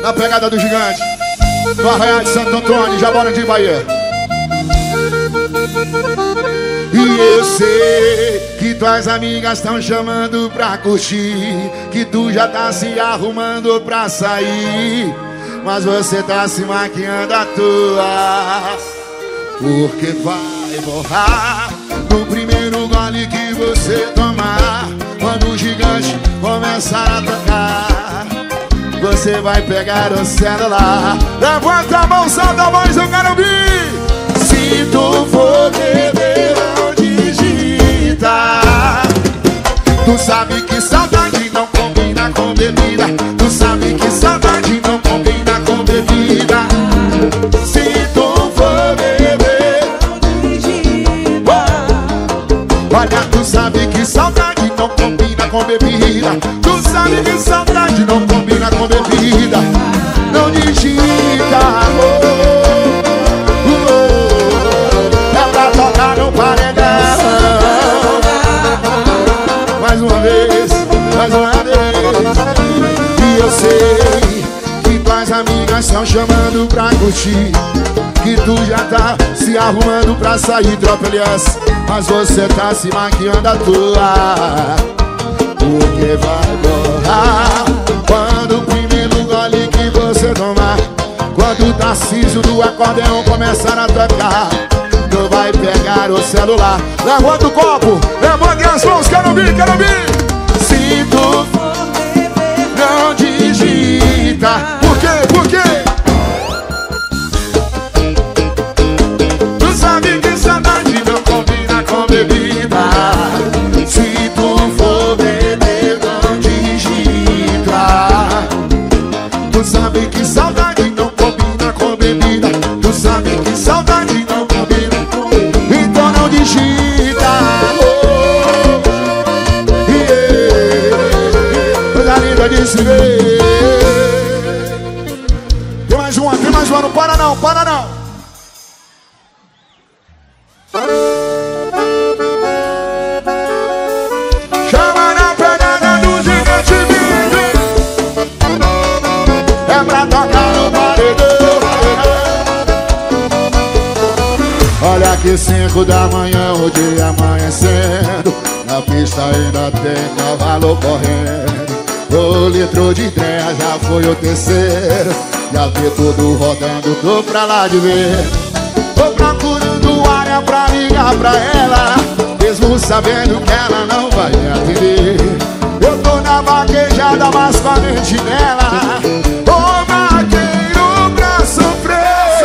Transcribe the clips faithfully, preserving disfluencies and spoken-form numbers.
Na pegada do gigante, no Arraial de Santo Antônio, Jaborandi de Bahia. E eu sei que tuas amigas estão chamando pra curtir, que tu já tá se arrumando pra sair, mas você tá se maquiando à toa, porque vai borrar no primeiro gole que você tomar. Quando o gigante começar a tocar, você vai pegar o celular. Levanta a mão, solta a voz, eu quero ouvir. Se tu for beber, não digita. Tu sabe que saudade não combina com bebida. Tu sabe que saudade não combina com bebida. Se tu for beber, não digita. Olha, tu sabe que saudade não combina com bebida. Tu sabe que saudade não combina com bebida. Não digita, amor. É pra tocar no paredão. Mais uma vez, mais uma vez. E eu sei que tuas amigas estão chamando pra curtir, que tu já tá se arrumando pra sair, tropa Elias, mas você tá se maquiando à toa, porque vai borrar quando o primeiro gole que você tomar. Quando o Tarcísio do acordeão começar a tocar, tu vai pegar o celular. Levanta o copo, levanta as mãos, quero ouvir, quero ouvir. Se tu for beber, não digita. Por quê, por quê? Tu sabe que saudade não combina com bebida. Se tu for beber, não digita. Tu sabe que saudade não combina com bebida. Tu sabe que saudade não combina com bebida. Então não digita. Oh, yeah. Coisa linda de se ver. Tem mais uma, tem mais uma. Não para não, para não. Chama na pegada do gigante vive. É pra tocar no paredão. Olha que cinco da manhã, o dia amanhecendo. Na pista ainda tem cavalo correndo. O litro de treia já foi o terceiro. Já vi tudo rodando, tô pra lá de ver. Tô procurando área pra ligar pra ela, mesmo sabendo que ela não vai me atender. Eu tô na vaquejada, mas com a mente dela. Ô vaqueiro pra sofrer.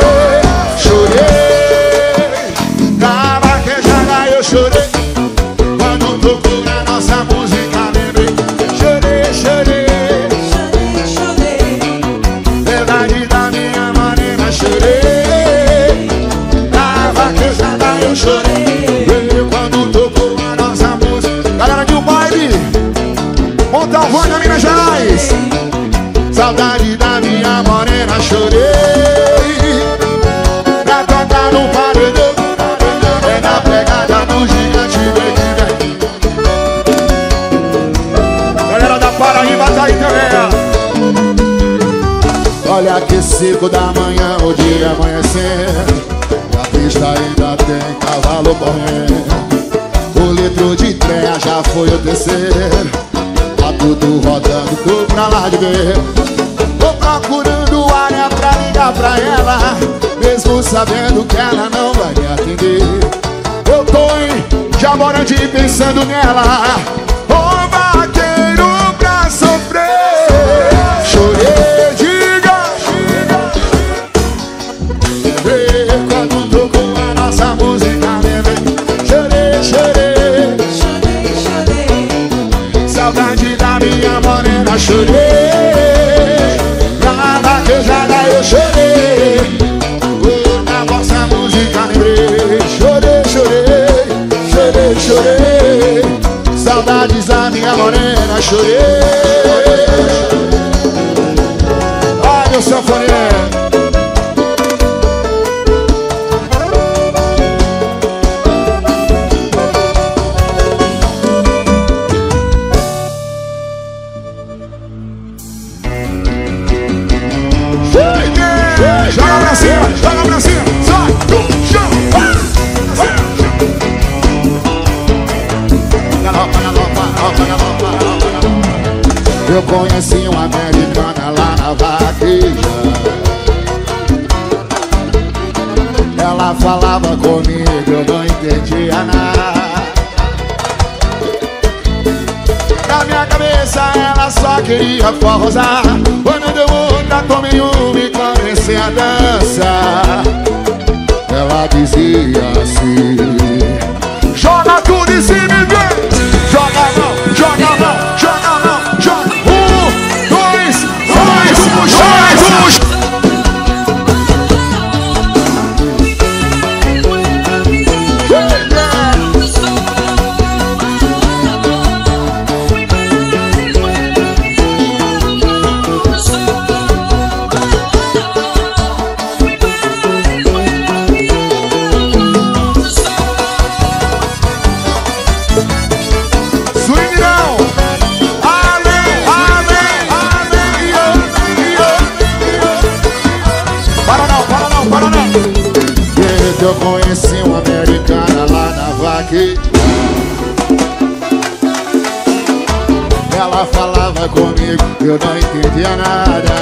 Chorei, na vaquejada eu chorei. Quando tocou na nossa música lembrei. Chorei, chorei, chorei, chorei. Verdade da minha morena, chorei. Na vaquejada eu chorei. Veio quando tocou a nossa música. Galera de um baile, Montalvão, Minas Gerais. Saudade da minha morena, chorei. Pra tocar no paredão. É na pegada do gigante, vem que vem. Galera da Paraíba tá aí também. Olha que cinco da manhã, o dia amanhecendo. Na pista ainda tem cavalo correndo. O litro de treia já foi o terceiro. Tá tudo rodando, tô pra lá de ver. Tô procurando área pra ligar pra ela, mesmo sabendo que ela não vai me atender. Eu tô em Jaborandi pensando nela. Ô vaqueiro pra sofrer. Chorei, diga, chorei. Quando tocou a nossa música lembrei. Chorei, chorei, chorei, chorei. Saudade da minha morena, chorei. Na vaquejada eu chorei. Na nossa música lembrei. Chorei, chorei, chorei, chorei. Saudades da minha morena, chorei. Ai, meu sanfoneiro. Eu conheci uma americana lá na vaqueja. Ela falava comigo, eu não entendia nada. Na minha cabeça ela só queria forrosar. Quando deu outra, tomei uma e comecei a dançar. Ela dizia assim: joga tudo em cima e vem. Joga não, joga não, joga não, joga. Um, dois, dois, um, dois, um. Eu conheci uma americana lá na vaqueira. Ela falava comigo, eu não entendia nada.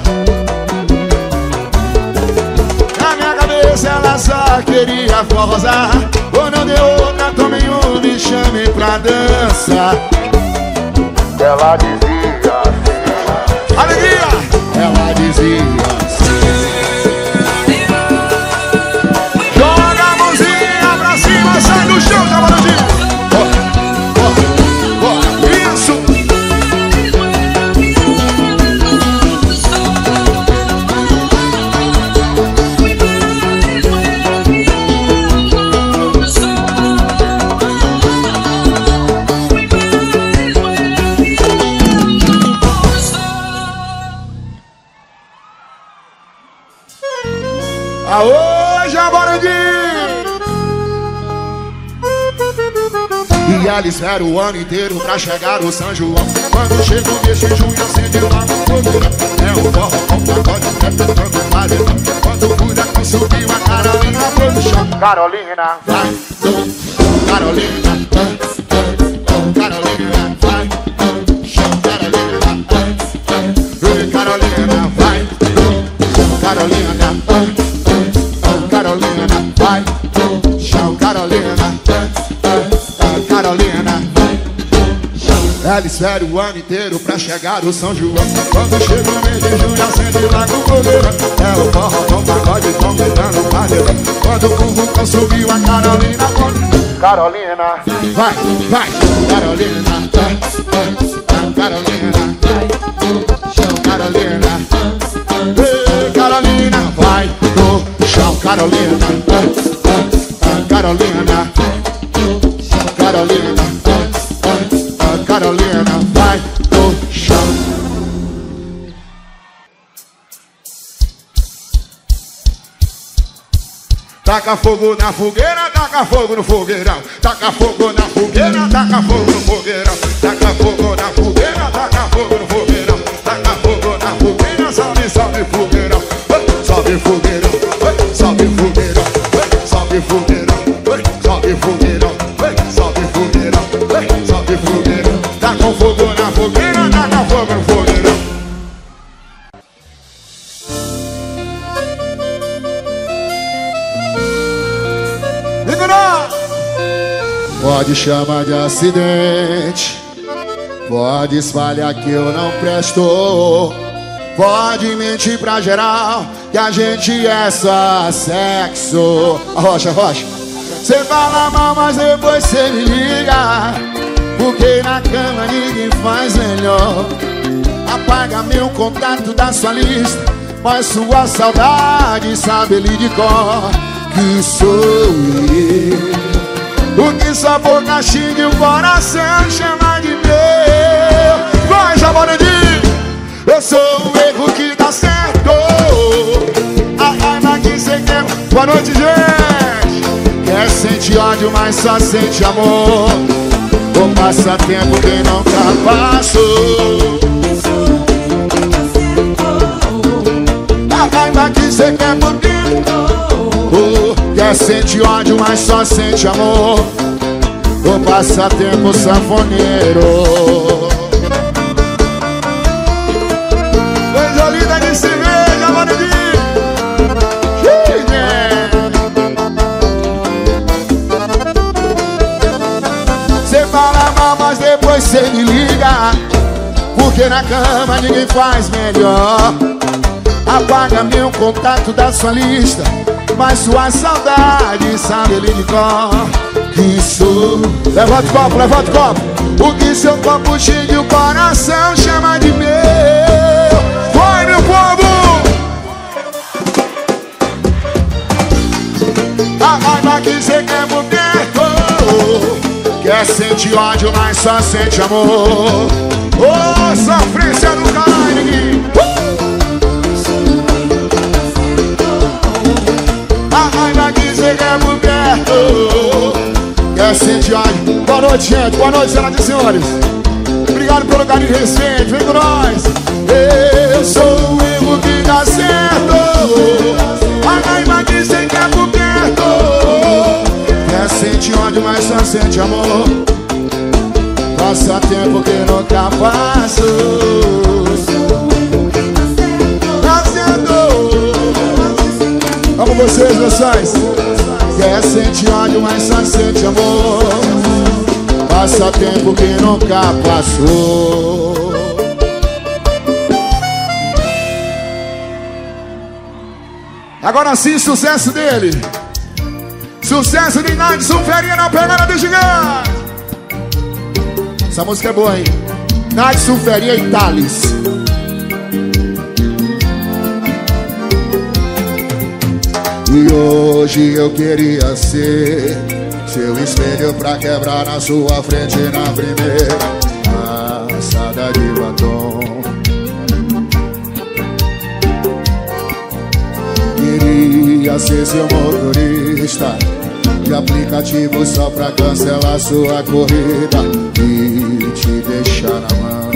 Na minha cabeça ela só queria forrosar. Quando eu dei outra, tomei um, me chamei pra dança. Ela dizia assim: alegria! Ela dizia assim: sai do chão, cavaladinho! Oh, oh, oh, isso! Aô, Jaborandi! E ela espera o ano inteiro pra chegar o São João. Quando chega o mês de junho, acende lá no fogo. É o forró com pagode, é tocando paredão. Quando cuida que subiu a Carolina pro chão. Carolina, vai, do, Carolina, Carolina, vai, do, chão. Carolina, Carolina, vai, do, Carolina, Carolina, vai, do, chão. Carolina, Carolina, ela espera o ano inteiro pra chegar o São João. Quando chega o mês de junho, acende lá com fogueira. É o forró com pagode, tão gritando paredão. Quando o currucão subiu, a Carolina pode. Carolina, vai, vai, Carolina, Carolina, Carolina, Carolina, vai no chão. Carolina, Carolina, Carolina, Carolina, vai no chão. Taca fogo na fogueira, taca fogo no fogueirão. Taca fogo na fogueira, taca fogo no fogueirão. Taca fogo na fogueira, taca fogo no fogueirão. Taca fogo na fogueira, salve, salve fogueirão. Salve fogueirão, salve fogueirão, salve fogueirão, salve fogueirão, salve fogueirão, salve fogueirão. Taca fogo na fogueira, taca fogo no fogueirão. Pode chamar de acidente, pode espalhar que eu não presto, pode mentir pra geral que a gente é só sexo. Rocha, Rocha, cê fala mal, mas depois cê me liga, porque na cama ninguém faz melhor. Apaga meu contato da sua lista, mas sua saudade sabe ele de cor que sou eu. O que sua boca xinga e o coração chama de meu. Vai, Jaborandi! Eu sou o erro que dá certo, a raiva que cê quer. Boa noite, gente! Quer sentir ódio, mas só sente amor. Ou passa tempo que nunca passou. A raiva que cê quer por mim. Oh, quer sentir ódio, mas só sente amor. O passatempo sanfoneiro. você me liga, porque na cama ninguém faz melhor. Apaga meu contato da sua lista, mas sua saudade sabe ele de cor. Isso, levanta o copo, levanta o copo. O que seu copo cheio e o coração chama de meu. Vai, meu povo! A raiva que cê quer por perto, quer sentir ódio, mas só sente amor. Ô, oh, sofrência do caralho, Neguinho. A raiva que cê quer por perto, quer sentir ódio. Boa noite, gente, boa noite, senhoras e senhores. Obrigado pelo carinho e respeito, vem com nós. Eu sou o erro que dá certo. A raiva que cê quer por perto, quer sentir ódio, mas só sente amor. Passa tempo que nunca passou. Vamos vocês, moções. Quer sentir ódio, mas só sente amor. Passa tempo que nunca passou. Agora sim, sucesso dele. Sucesso de Nadson Ferinha na pegada do gigante. Essa música é boa, hein? Nadson Ferinha e Thales. E hoje eu queria ser seu espelho pra quebrar na sua frente na primeira passada de batom. Queria ser seu motorista de aplicativo só pra cancelar sua corrida e te deixar na mão.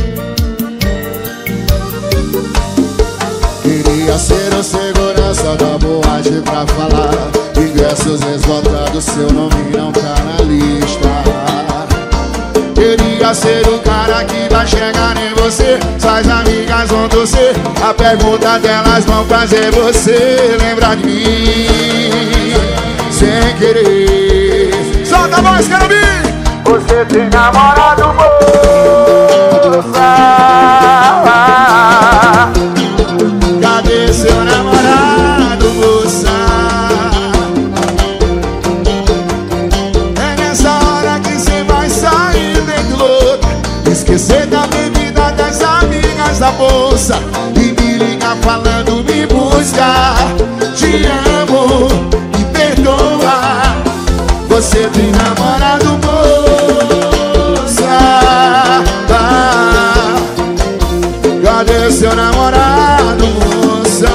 Queria ser o segurança da boate pra falar ingressos esgotados, seu nome não tá na lista. Queria ser o cara que vai chegar em você, suas amigas vão torcer, a pergunta delas vão fazer você lembrar de mim sem querer. Solta a voz, quero ouvir! Você tem namorado, moça? Cadê seu namorado, moça? É nessa hora que cê vai sair dentro louco, esquecer da bebida, das amigas, da bolsa, e me ligar falando me buscar. Te amo, me perdoa. Você tem namorado, moça? Ah, cadê seu namorado, moça?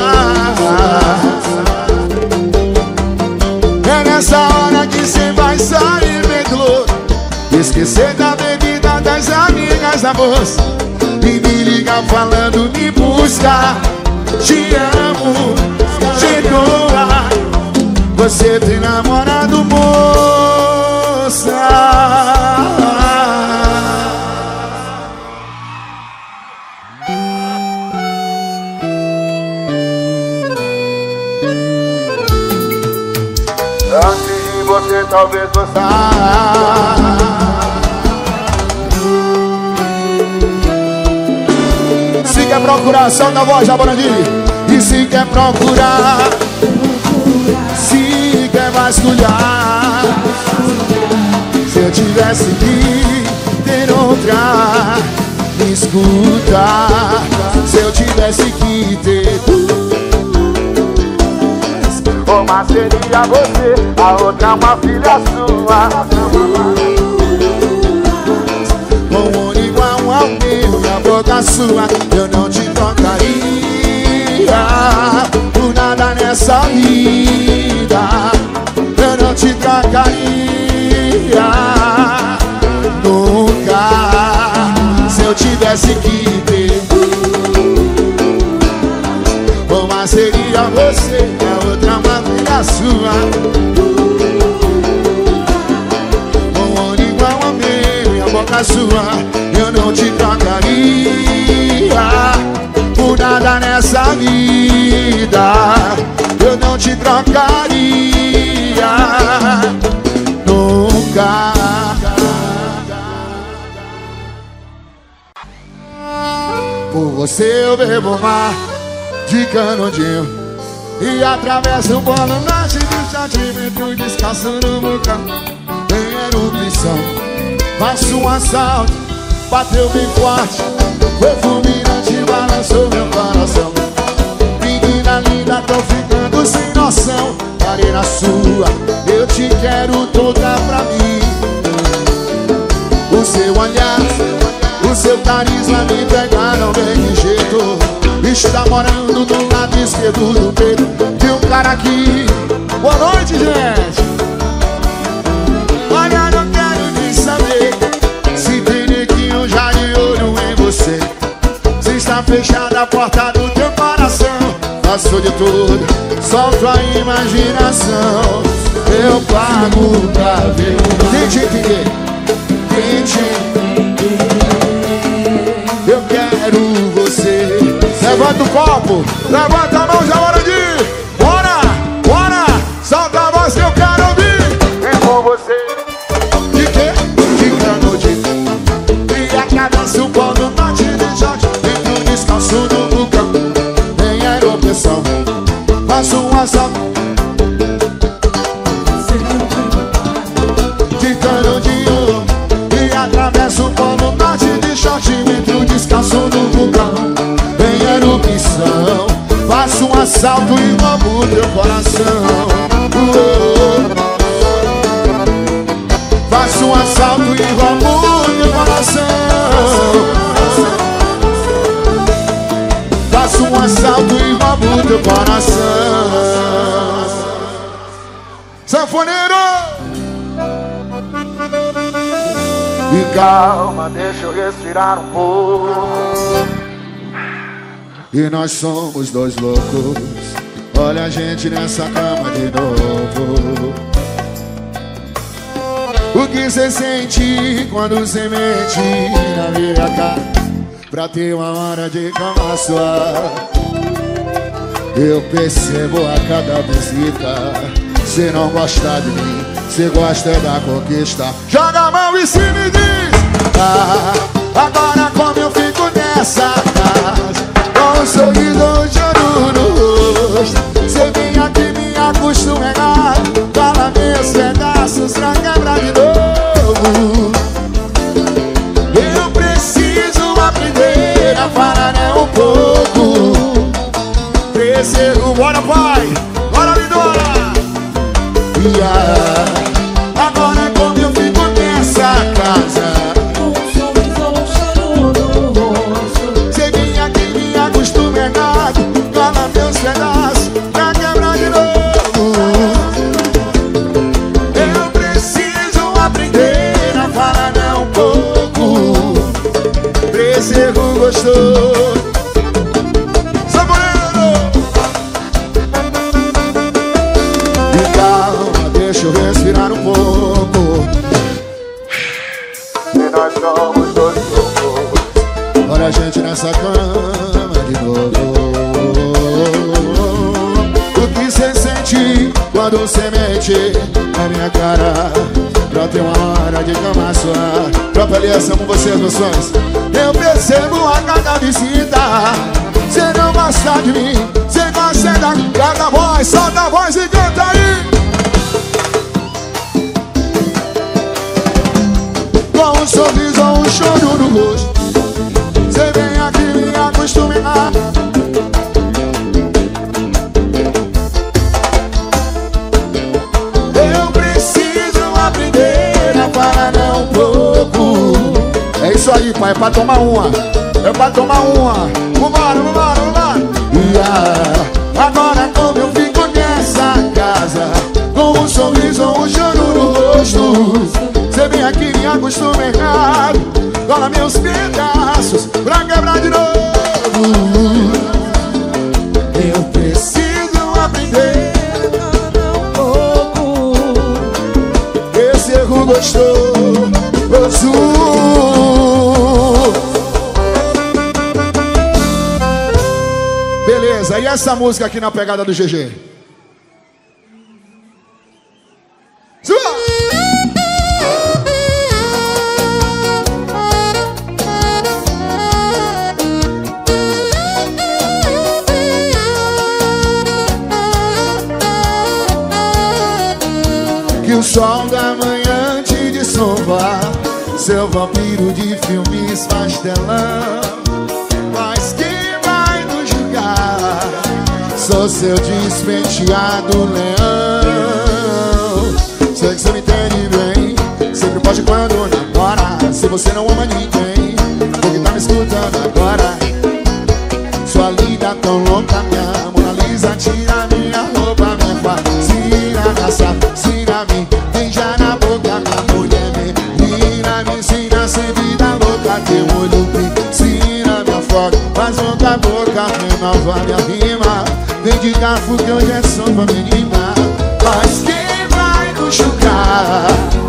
É nessa hora que cê vai sair bem louco, esquecer da bebida, das amigas, da moça, e me ligar falando me busca. Te amo, perdoa. Você tem namorado, moça? Antes de você talvez gostar. Se quer procurar, solta a voz, Jaborandi. E se quer procurar, se quer vasculhar, se eu tivesse que ter outra, me escuta. Se eu tivesse que ter uma seria você, a outra uma filha sua, com um olho igual ao meu e a boca sua. Eu não te trocaria por nada nessa vida. Eu não te trocaria nunca. Se eu tivesse que ter uma seria você, a outra uma filha sua, com um olho igual ao meu e a boca sua. Eu não te trocaria por nada nessa vida. Eu não te trocaria nunca. Por você eu bebo mar de canudinho e atravesso o polo norte de sentimento, descalço no vulcão. Em erupção, faço um assalto, bateu bem forte, foi fulminante, balançou meu coração. Menina linda, tô ficando sem noção. Parei na sua, eu te quero toda pra mim. O seu olhar, o seu carisma me pegaram bem de jeito. Está morando do lado esquerdo do peito de um cara aqui. Boa noite, gente. Olha, não quero nem saber se tem neguinho já de olho em você. Se está fechada a porta do teu coração, passou de tudo, solto a imaginação. Eu pago pra ver. Tente entender, tente entender. Eu quero você. Levanta o copo, levanta a mão, já é hora de ir. Bora, bora, solta a voz que eu quero ouvir. É com você. De quê? De canudinho e atravessa o pó do norte de short, dentro descalço do vulcão. Nem erupção, faço um assalto de canudinho e atravesso o pó do norte de short, dentro descalço do vulcão. Erupção, faço um assalto e roubo teu coração. Uou. Faço um assalto e roubo teu coração. Faço um assalto e roubo teu coração. Sanfoneiro! E calma, deixa eu respirar um pouco. E nós somos dois loucos. Olha a gente nessa cama de novo. O que cê sente quando cê mente na minha cara pra ter uma hora de cama suave? Eu percebo a cada visita, cê não gosta de mim, cê gosta da conquista. Joga a mão e se me diz: ah, agora como eu fico nessa casa, com um sorriso, um choro no rosto. Cê vem aqui, me acostuma errado, fala meus pedaços pra quebrar de novo. Eu preciso aprender a parar né, um pouco. Preciso, bora pai, bora Lindora. Yeah. Agora como eu fico nessa casa, cala meus pedaços pra quebrar de novo. Eu preciso aprender a falar não um pouco. Preciso gostoso. Saboreiro! E calma, deixa eu respirar um pouco. E nós somos dois loucos. Olha a gente nessa cama de novo. O que cê sente quando cê mente na minha cara pra ter uma hora de cama sua? Própria aliança com vocês, meus fãs. Eu percebo a cada visita, cê não gosta de mim, cê gosta da cada voz. Solta a voz e canta aí. Com um sorriso ou um choro no rosto, cê vem aqui me acostumar. Eu preciso aprender a falar não um pouco. É isso aí, pai, é pra tomar uma. É pra tomar uma. Vambora, vambora, vambora. Yeah. Agora como eu fico nessa casa, com um sorriso ou um choro no rosto, cê vem aqui me acostuma errado, cola meus pedaços pra quebrar de novo. Eu preciso aprender um pouco. Esse erro gostoso. Beleza, e essa música aqui na pegada do G G? sol da manhã te de sombra, seu vampiro de filmes faz telão. Mas quem vai nos julgar? Sou seu despenteado leão. Sei que você me entende bem, sempre pode quando namora. Se você não ama ninguém, porque tá me escutando agora. Sua linda tão louca, minha Mona Lisa, tira minha roupa, me fascina, assassina-me, beija na boca, minha mulher, menina, me ensina a ser vida louca, teu olho piscina, me afoga, faz outra boca, renova minha rima, vem de garfo que hoje é som pra menina, mas quem vai nos julgar?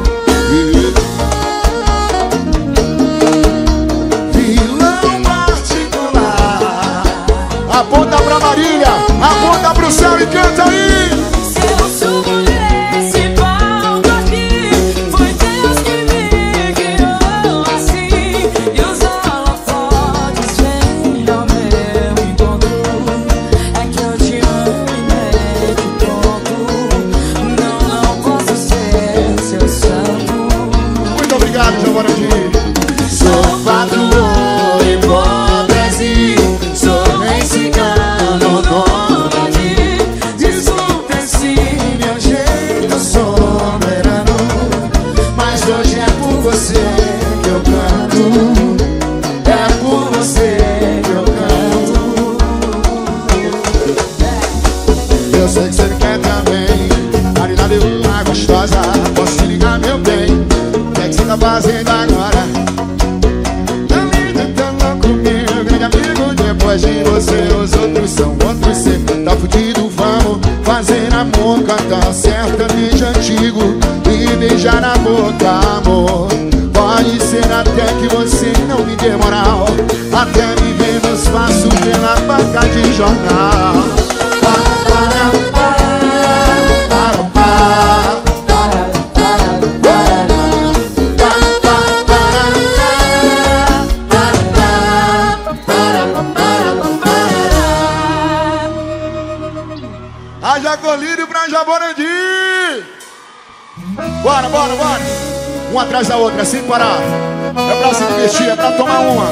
Aponta pra Marília, aponta pro céu e canta aí. Se eu subo nesse palco aqui, foi Deus que me guiou assim. E os holofotes vêm ao meu encontro. É que eu te amo e mete ponto. Não, não posso ser seu santo. Muito obrigado, João Boradinho. Sou patrão e pobrezinho, sou mexicano, nômade. Desculpe se meu jeito soberano, mas hoje é por você que eu canto. É por você que eu canto. Eu sei que você me quer também, Marina deu uma gostosa, posso te ligar, meu bem? O que é que você tá fazendo agora? Depois de você, os outros são outros, cê tá fudido, vamos fazer amor, cantar sertanejo antigo e beijar na boca, amor. Pode ser até que você não me dê moral, até me ver no espaço pela banca de jornal. Haja colírio pra Jaborandi. Bora, bora, bora. Um atrás da outra, sem parar. É pra se divertir, é pra tomar uma.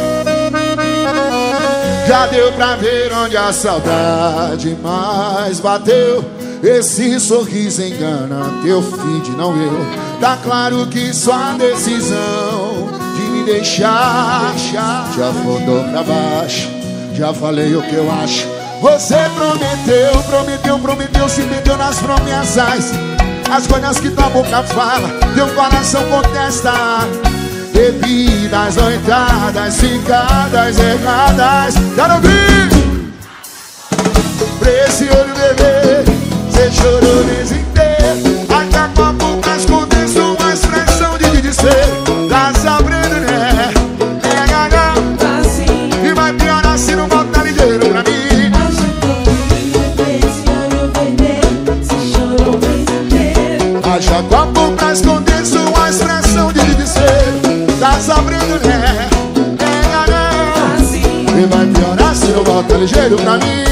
Já deu pra ver onde a saudade mais bateu. Esse sorriso engana teu feed, não eu. Tá claro que sua decisão de me deixar já afundou pra baixo. Já falei o que eu acho. Você prometeu, prometeu, prometeu, se meteu nas promessas. As coisas que tua boca fala, teu coração contesta. Bebidas, noitadas, ficadas erradas. Quero ouvir! Pra esse olho bebê, cê chorou nesse inteiro. Até com a boca esconder sua expressão de desespero. Tá sabendo, né? Pega não, e vai piorar se não voltar ligeiro pra mim. Haja copo pra esconder sua expressão de desespero. Tá sabendo, né? Pega não, e vai piorar se não volta ligeiro pra mim.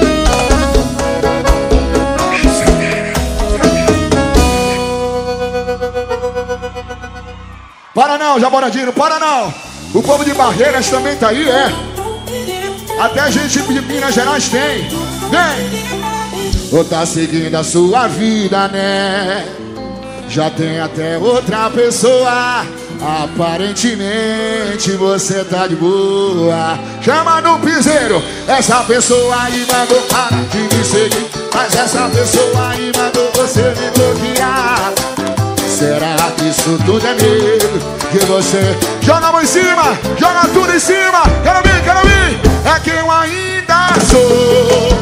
Para não, Jaboradinho, para não. O povo de Barreiras também tá aí, é. Até gente de Minas Gerais tem. Vem! Ou tá seguindo a sua vida, né? Já tem até outra pessoa. Aparentemente você tá de boa. Chama no piseiro. Essa pessoa aí mandou parar de me seguir, mas essa pessoa aí mandou você me bloquear. Será que isso tudo é medo que você joga a mão em cima, joga tudo em cima? Quero vir, quero vir. É quem eu ainda sou.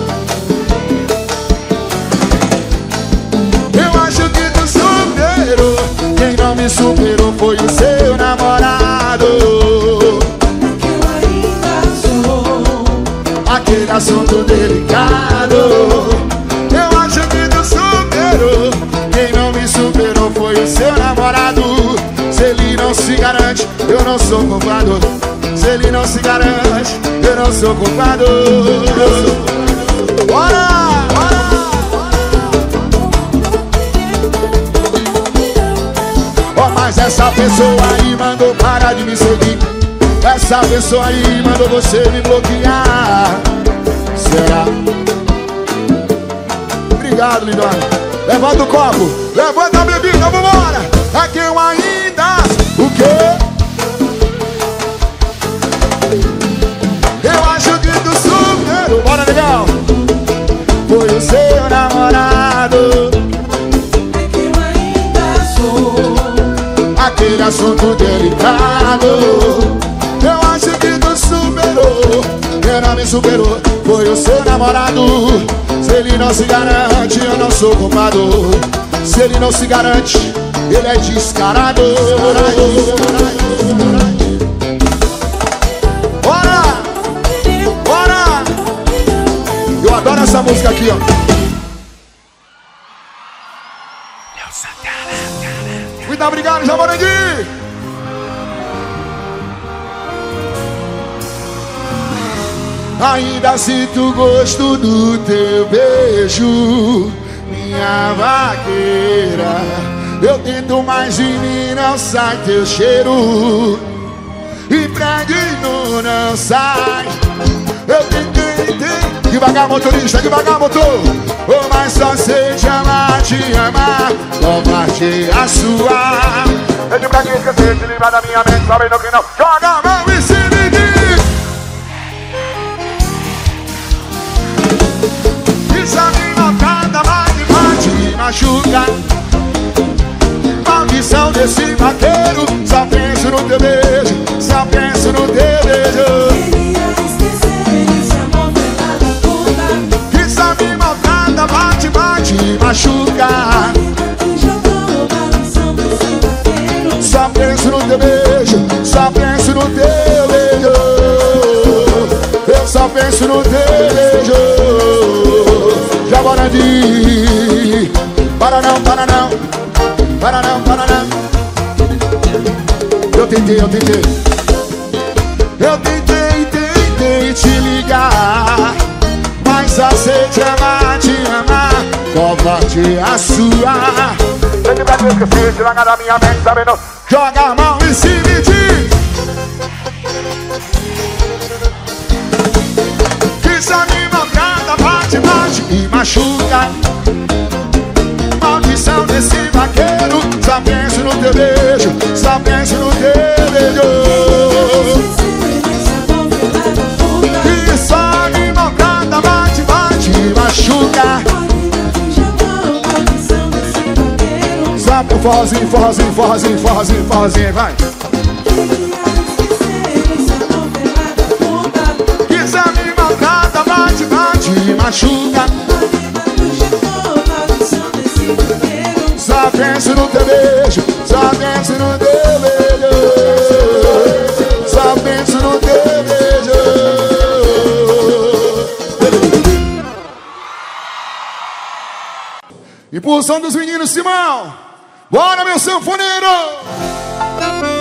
Eu acho que tu superou. Quem não me superou foi o seu namorado. Que eu ainda sou aquele assunto delicado. Eu acho que tu superou. Quem não me superou foi o seu namorado. Se ele não se garante, eu não sou culpado. Se ele não se garante, eu não sou culpado. Bora! Bora! Essa pessoa aí mandou parar de me seguir. Essa pessoa aí mandou você me bloquear. Será? Obrigado, lindona. Levanta o copo, levanta a bebida, vambora. É que eu ainda... O quê? Eu acho que tu superou. Bora, legal. Foi o seu namorado. É que eu ainda sou Aquele assunto delicado. Eu acho que tu superou. Quem não me superou foi o seu namorado. Se ele não se garante, eu não sou culpado. Se ele não se garante, ele é descarado. Bora! Bora! Eu adoro essa música aqui, ó. Muito obrigado, Jaborandi! Ainda sinto o gosto do teu beijo, minha vaqueira. Eu tento, mas de mim não sai teu cheiro. E prédio não sai. Eu tentei, tentei. Devagar, motorista, devagar, motor. Oh, mas só sei te amar, te amar. Covarde a sua. Eu digo pra quem esquecer, te livrar da minha mente, sabendo que não. Joga a mão e se me diz. Isso a mim nocada, bate, bate e machuca. Maldição desse vaqueiro. Só penso no teu beijo, só penso no teu beijo. Queria esquecer esse amor velado puta. Isso a mim maltrata, bate, bate e machuca. Me jogou maldição desse vaqueiro. Só penso no teu beijo, só penso no teu beijo. Eu só penso no teu beijo. Jaborandi. Para não, para não. Para não, para não. Eu tentei, eu tentei. Eu tentei, tentei te ligar, mas só sei te amar, te amar. Covarde a sua. Eu te peço que esqueci, devagar da minha mente, sabendo. Joga a mão e se me diz. Que só me maltrata, bate, bate e machuca. Maldição desse vaqueiro. Só penso no teu beijo, só penso no teu beijo. E só me maltrata, bate, bate e machuca. Só pro forrozinho, forrozinho, forrozinho, forrozinho, forrozinho, vai. Que só me maltrata, bate, bate e machuca. Só penso no teu beijo, só penso no teu beijo. Só penso no teu beijo. Impulsão dos meninos, Simão. Bora, meu sanfoneiro!